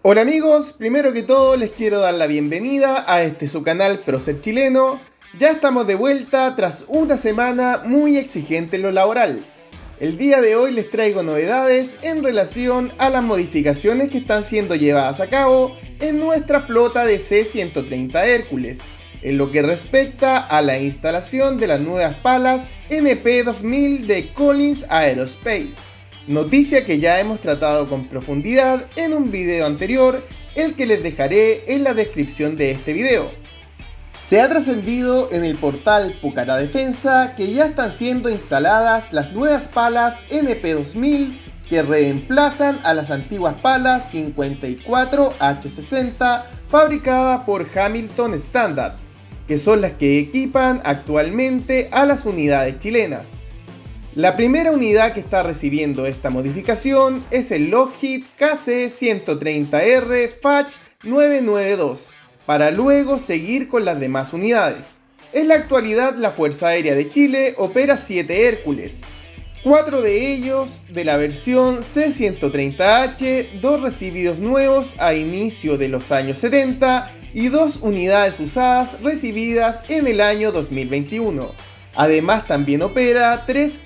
Hola amigos, primero que todo les quiero dar la bienvenida a su canal Prócer Chileno. Ya estamos de vuelta tras una semana muy exigente en lo laboral. El día de hoy les traigo novedades en relación a las modificaciones que están siendo llevadas a cabo en nuestra flota de C-130 Hércules, en lo que respecta a la instalación de las nuevas palas NP2000 de Collins Aerospace. Noticia que ya hemos tratado con profundidad en un video anterior, el que les dejaré en la descripción de este video. Se ha trascendido en el portal Pucará Defensa que ya están siendo instaladas las nuevas palas NP2000 que reemplazan a las antiguas palas 54H60 fabricadas por Hamilton Standard, que son las que equipan actualmente a las unidades chilenas. La primera unidad que está recibiendo esta modificación es el Lockheed KC-130R FACH 992, para luego seguir con las demás unidades. En la actualidad la Fuerza Aérea de Chile opera 7 Hércules, 4 de ellos de la versión C-130H, 2 recibidos nuevos a inicio de los años 70 y 2 unidades usadas recibidas en el año 2021. Además también opera 3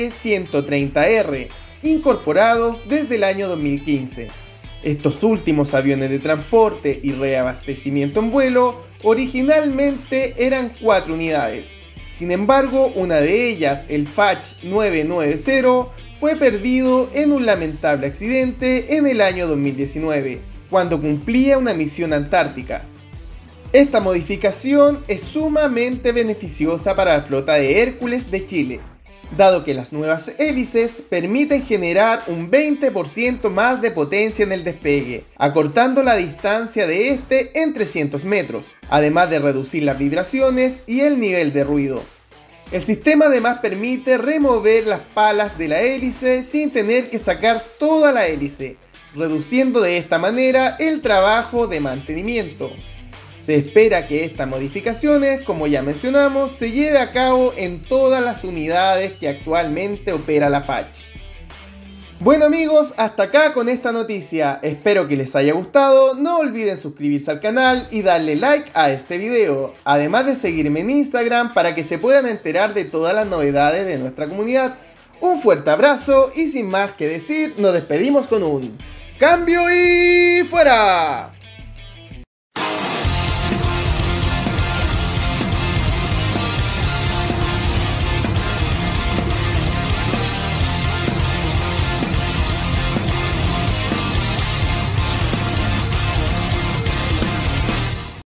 KC-130R, incorporados desde el año 2015. Estos últimos aviones de transporte y reabastecimiento en vuelo originalmente eran 4 unidades. Sin embargo, una de ellas, el FACH 990, fue perdido en un lamentable accidente en el año 2019, cuando cumplía una misión antártica. Esta modificación es sumamente beneficiosa para la flota de Hércules de Chile, dado que las nuevas hélices permiten generar un 20% más de potencia en el despegue, acortando la distancia de este en 300 metros, además de reducir las vibraciones y el nivel de ruido. El sistema además permite remover las palas de la hélice sin tener que sacar toda la hélice, reduciendo de esta manera el trabajo de mantenimiento. Se espera que estas modificaciones, como ya mencionamos, se lleve a cabo en todas las unidades que actualmente opera la FACH. Bueno amigos, hasta acá con esta noticia. Espero que les haya gustado. No olviden suscribirse al canal y darle like a este video. Además de seguirme en Instagram para que se puedan enterar de todas las novedades de nuestra comunidad. Un fuerte abrazo y sin más que decir, nos despedimos con un ¡cambio y fuera!